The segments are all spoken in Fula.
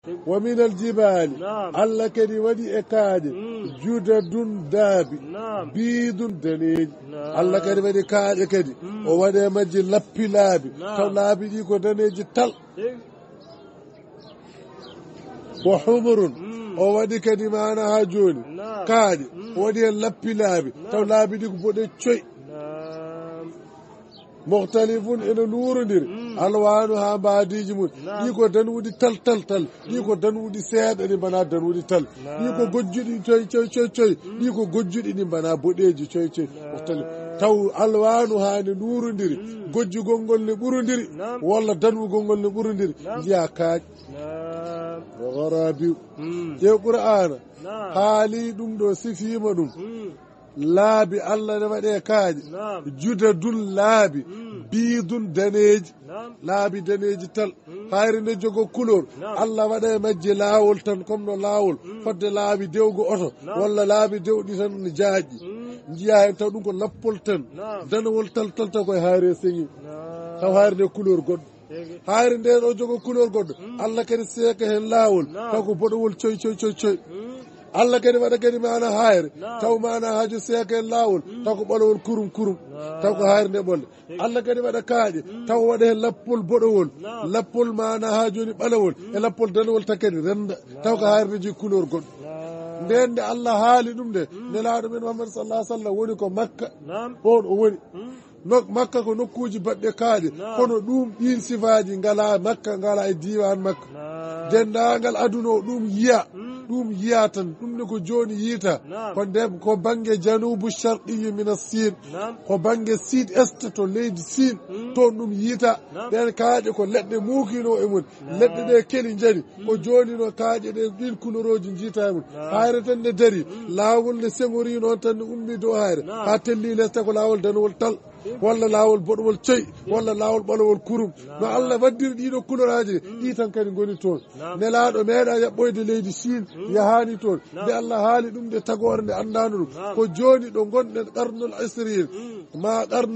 ومن الجبال الله كدي ودي إكاد جدد دابي بيض دنيج الله كدي ودي كاد كدي وودي مجي لبي لابي تو لابي دي كو دنيج تل وحمر وودي كدي معنا هاجوني كاد ودي لبي لابي تو لابي دي كو بودي تشوي مختلفون إنه نور ندير ألوانها بعديج مون يكو دنودي تل تل تل يكو دنودي سيد إني بنا دنودي تل يكو جوجي تشوي تشوي تشوي تشوي يكو جوجي إني بنا بوديجي تشوي تشوي مختلف تو ألوانها إنه نور ندير جوجي غونغول نبور ندير ولا دنو غونغول نبور ندير يا كاج وغرابي يا قرآن حالي دوم دو سيفي مدوم laabi Allah ne waɗe kaaje juda dun laabi biidun daneeji laabi daneeji tal hayre nde jogo couleur Allah waɗa e majje laawol tan comme no laawol fodde laabi dewgo oto walla laabi dewɗi tan ne jaaƴƴi jiya hen taw ɗum ko lappol tan danawol tal tal taw koye hayre seŋi taw hayre nde couleur goɗɗo hayre nde ɗo jogo couleur goɗɗo Allah kadi seeka hen laawol taw ko boɗowol coy coy coy coy Allah kadi waɗa kadi mana hayre taw mana haaju seeka en laawol taw ko ɓalowol kurum kurum taw ko hayre nde ɓolde Allah kadi waɗa kaaƴe taw waɗa hen lappol boɗowol lappol mana ha joni ɓalowol e lappol danowol takkadi renda taw ko hayre nde jogi couleur goɗɗo nden nde Allah haali ɗum nde nelaɗo men Muhammad sallallahu alaihi wasallam woni ko Makka on o woni Makka ko nokkuji baɗɗe kaaƴe kono ɗum ɗin sifaji ngala Makka ngala e diwan Makka dendagal aduna o ɗum yiya ɗum yiya tan ɗum ne ko joni yiita ko ndem ko bange janubu sharqiyyi min as-sin ko bange sud est to leydi sin toon ɗum yiita ɗen kaaƴe ko leɗɗe muukino e mun leɗɗe ɗe keli jani ko joni no kaaƴe ɗe ɗin couleuroji jiita e mun hayre tan ne dari laawol ne sengori noon tan ne ummi dow hayre ha telli lesta ko laawol danowol tal walla laawol boɗowol coy walla laawol ɓalowol kurum no Allah waddiri ɗiɗo couleur aji ɗi tan kadi goni toon nelaɗo meeɗa yaɓɓoyde leydi Chine yahani toon nde Allah haali ɗum nde tagore nde andano ɗum ko joni ɗo gonɗen qarnul isrin ma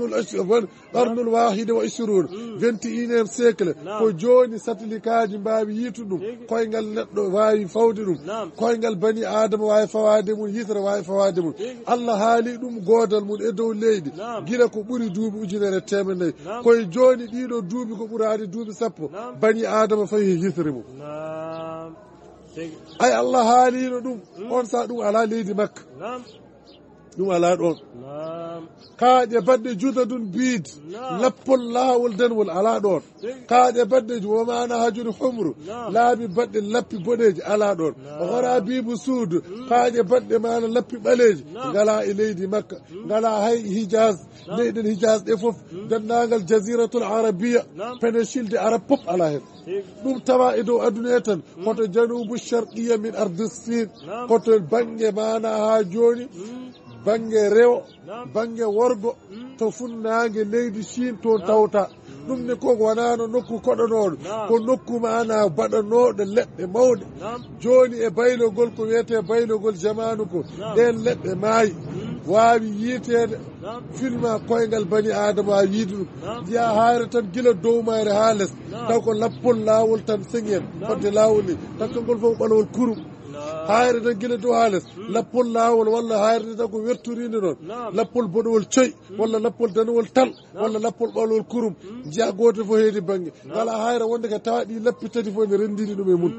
qarnul wahide wa isrun 21e siècle ko joni satellite kaji mbawi yiitu ɗum koyngal neɗɗo wawi fawde ɗum koyngal bani adama wawi fawade mum yitere wawi fawade mum Allah haali ɗum godal mum e dow leydi gila ko ɓuuri duuɓi ujunere temedde koye joni ɗiɗo duuɓi ko ɓuurade duuɓi sappo bani adama fayi yitere mum ay Allah haalino ɗum on sa ɗum ala leydi Makka ɗum ala ɗon kaaƴe badɗe judadun biid lappol laawol denwol ala ɗon kaaƴe badɗe womana hajuri humru laabi badɗe lappi boɗeji ala ɗon hora bibu suudu kaaƴe badɗe mana lappi ɓaleji ngala e leydi Makka ngala hay Hijaz leyɗen Hijaz ɗe foof dendagal jaziratul arabiya péninsule de arabe pop ala hen ɗum tawa e dow aduna tan koto janubu sharqiya min ardissin koto bange mana ha joni bange rewo bange worgo to funnange leydi Chine toon tawta ɗum ne ko wonano nokku koɗonoɗo ko nokku mana baɗanoɗo leɗɗe mawɗe joni e baylogol ko wiyete baylogol jamanu ko ɗen leɗɗe maayi wawi yiitede filma koyngal bani adama wawi yiide ɗum jiya hayre tan gila dow mayre ha less taw ko lappol lawol tan seŋen fodde lawol ni takkangol fof ɓalowol kurum hayre tan gila dow ha less lappol lawol walla hayre tan ko werturinde noon lappol boɗowol coy walla lappol danowol tal walla lappol ɓalowol kurum jiya goto fof heedi banggue ngala hayre wonde ka tawa ɗi lappi tati fof ne rendini ɗum e mun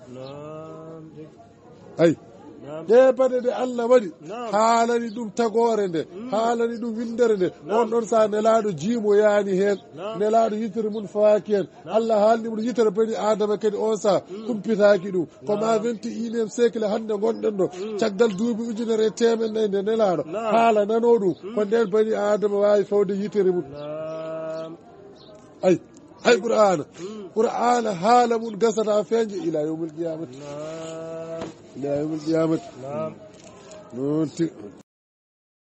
ay ɗe baɗe ɗe Allah waɗi haalani ɗum tagore nde haalani ɗum windere nde on ɗon sa nelaɗo jiimo yaani hen nelaɗo yitere mum fawaki hen Allah haalni ɗum yitere bani adama kadi on sa humpitaki ɗum koma 21e siècle hande gonɗen ɗo caggal duuɓi ujunere temedde nde nelaɗo haala nano ɗum ko nden bani adama wawi fawde yitere mum ay hay qur'ana haala mum gasata feeje ila yawmil qiyamati ila yawmil qiyamati noon